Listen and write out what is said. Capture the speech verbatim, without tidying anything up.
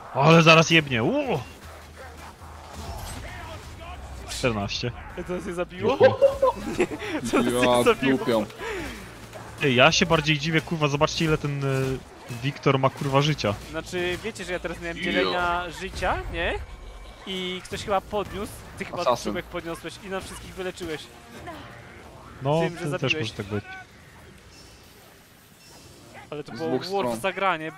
Ale zaraz jebnie, uuu! czternaście. To nas nie zabiło? Nie. Co nas Ja nie zabiło? dupią. Ej, ja się bardziej dziwię, kurwa, zobaczcie ile ten y, Wiktor ma kurwa życia. Znaczy, wiecie, że ja teraz miałem dzielenia życia, nie? I ktoś chyba podniósł, ty chyba Asasyn. czubek podniosłeś i nam wszystkich wyleczyłeś. No, Tym, że to też zabiłeś. może tak być. Ale to Z było dwóch Wolf stron. zagranie.